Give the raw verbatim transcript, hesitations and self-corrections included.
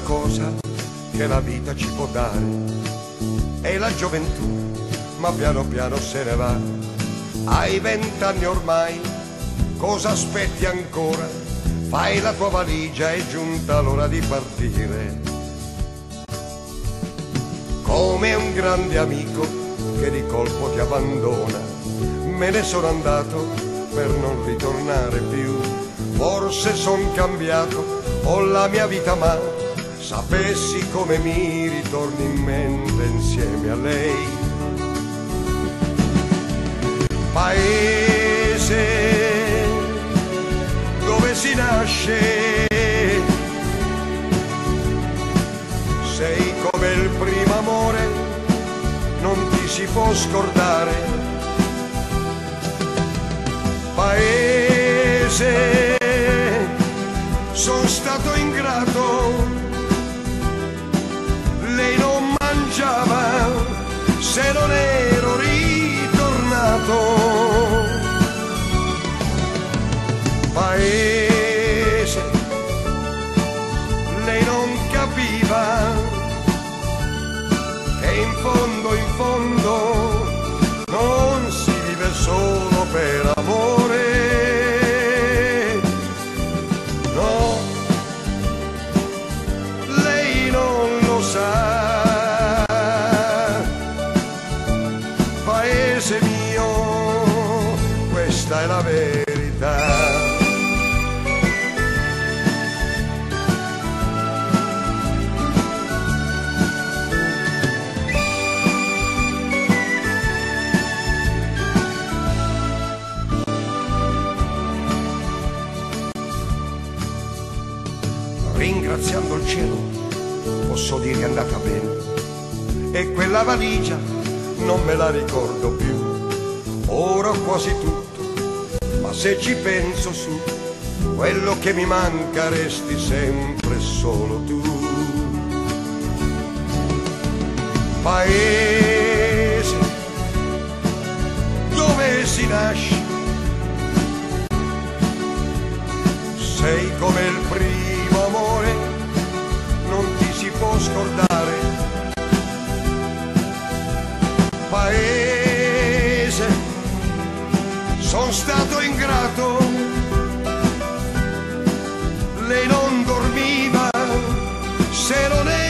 cosa che la vita ci può dare è la gioventù, ma piano piano se ne va. Hai vent'anni ormai, cosa aspetti ancora? Fai la tua valigia, è giunta l'ora di partire. Come un grande amico che di colpo ti abbandona, me ne sono andato per non ritornare più. Forse son cambiato, ho la mia vita, ma sapessi come mi ritorni in mente insieme a lei. Paese dove si nasce, sei come il primo amore, non ti si può scordare. Paese, sono stato ingrato, lei non mangiava se non ero ritornato. Paese, lei non capiva che in fondo, in fondo non si vive solo per amore. No, lei non lo sa. Paese mio, questa è la verità. Ringraziando il cielo posso dire è andata bene, e quella valigia non me la ricordo più. Ora ho quasi tutto, ma se ci penso su, quello che mi manca resti sempre solo tu. Paese dove si nasce, sei come il primo amore, non ti si può scordare. Paese, son stato ingrato, lei non dormiva se non era